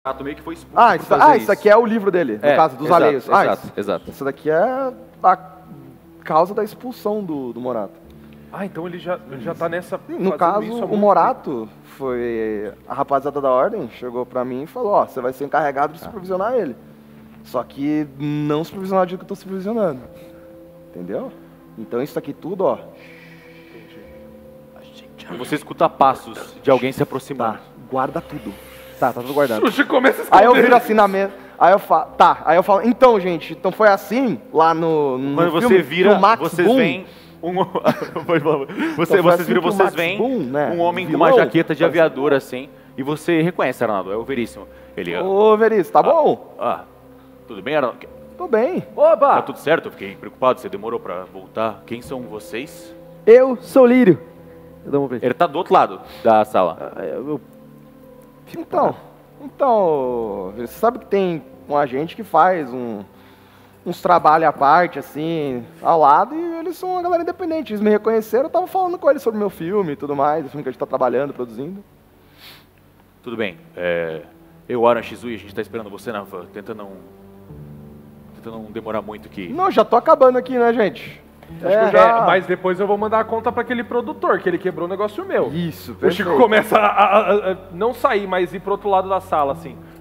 meio que foi expulso por fazer isso aqui é o livro dele, no caso, dos alheios. Exato. Isso daqui é a causa da expulsão do Morato. Então ele já tá nessa... No caso, o Morato foi... A rapaziada da ordem chegou pra mim e falou, ó, você vai ser encarregado de supervisionar ele. Só que não supervisionar do jeito que eu tô supervisionando. Entendeu? Então isso aqui tudo, ó... Você escuta passos de alguém se aproximando. Guarda tudo. Tá tudo guardado. Sushi começa a esconder. Aí eu viro assim na mesa, aí eu falo, então, gente, então foi assim, lá no quando filme, você vira, vocês Boom, veem vocês veem um homem com uma jaqueta de aviador, assim, e você reconhece, Arnaldo, é o Veríssimo. Ele, ô, Veríssimo, tá bom? Tudo bem, Arnaldo? Tô bem. Opa! Tá tudo certo? Eu fiquei preocupado, você demorou pra voltar. Quem são vocês? Eu sou o Lírio. Ele tá do outro lado da sala. Então, você sabe que tem um agente que faz uns trabalhos à parte, assim, ao lado, e eles são uma galera independente. Eles me reconheceram, eu tava falando com eles sobre o meu filme e tudo mais, o filme que a gente tá trabalhando, produzindo. Tudo bem. Eu, Aran Shizui, a gente tá esperando você na van. Tenta não demorar muito aqui. Não, já tô acabando aqui, né, gente? Mas depois eu vou mandar a conta pra aquele produtor, que ele quebrou o negócio meu. Isso, perfeito. O Chico começa a não sair, mas ir pro outro lado da sala, assim.